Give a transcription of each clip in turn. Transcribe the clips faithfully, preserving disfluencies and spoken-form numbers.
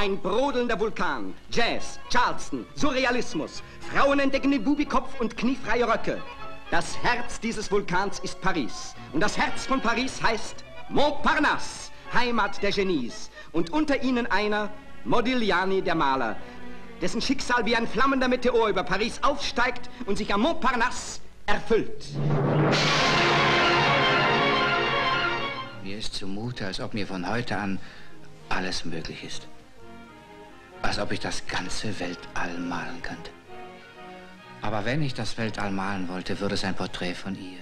ein brodelnder Vulkan. Jazz, Charleston, Surrealismus. Frauen entdecken den Bubikopf und kniefreie Röcke. Das Herz dieses Vulkans ist Paris. Und das Herz von Paris heißt Montparnasse, Heimat der Genies. Und unter ihnen einer, Modigliani, der Maler, dessen Schicksal wie ein flammender Meteor über Paris aufsteigt und sich am Montparnasse erfüllt. Mir ist zumute, als ob mir von heute an alles möglich ist. Als ob ich das ganze Weltall malen könnte. Aber wenn ich das Weltall malen wollte, würde es ein Porträt von ihr.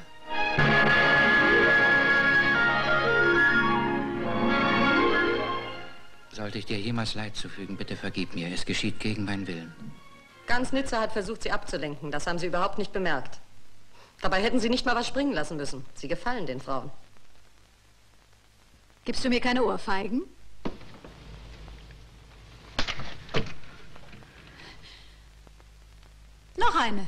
Sollte ich dir jemals Leid zufügen, bitte vergib mir. Es geschieht gegen meinen Willen. Ganz Nizza hat versucht, Sie abzulenken. Das haben Sie überhaupt nicht bemerkt. Dabei hätten Sie nicht mal was springen lassen müssen. Sie gefallen den Frauen. Gibst du mir keine Ohrfeigen? Noch eine.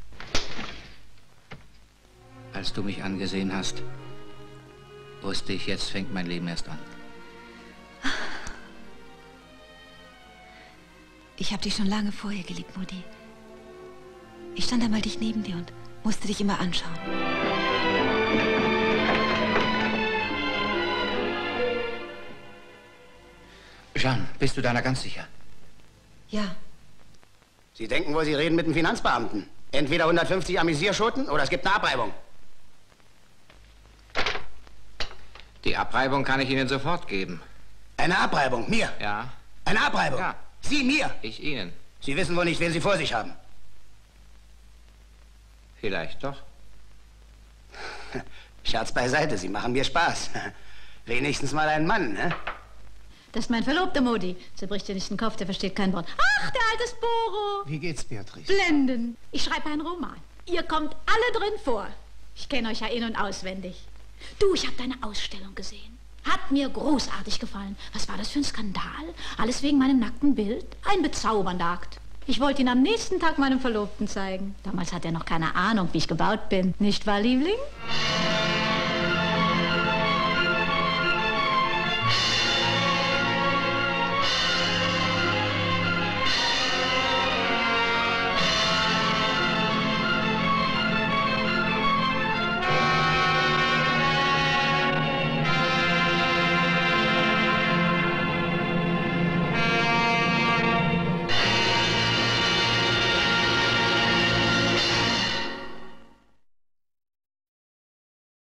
Als du mich angesehen hast, wusste ich, jetzt fängt mein Leben erst an. Ich habe dich schon lange vorher geliebt, Modi. Ich stand einmal dicht neben dir und musste dich immer anschauen. Jeanne, bist du deiner ganz sicher? Ja. Sie denken wohl, Sie reden mit dem Finanzbeamten. Entweder hundertfünfzig Amüsierschoten oder es gibt eine Abreibung. Die Abreibung kann ich Ihnen sofort geben. Eine Abreibung? Mir? Ja. Eine Abreibung? Ja. Sie mir? Ich Ihnen. Sie wissen wohl nicht, wen Sie vor sich haben. Vielleicht doch. Scherz beiseite, Sie machen mir Spaß. Wenigstens mal ein Mann, ne? Das ist mein Verlobter, Modi. Zerbricht dir nicht den Kopf, der versteht kein Wort. Ach, der alte Sporo. Wie geht's, Beatrice? Blenden. Ich schreibe einen Roman. Ihr kommt alle drin vor. Ich kenne euch ja in- und auswendig. Du, ich habe deine Ausstellung gesehen. Hat mir großartig gefallen. Was war das für ein Skandal? Alles wegen meinem nackten Bild? Ein bezaubernder Akt. Ich wollte ihn am nächsten Tag meinem Verlobten zeigen. Damals hat er noch keine Ahnung, wie ich gebaut bin. Nicht wahr, Liebling?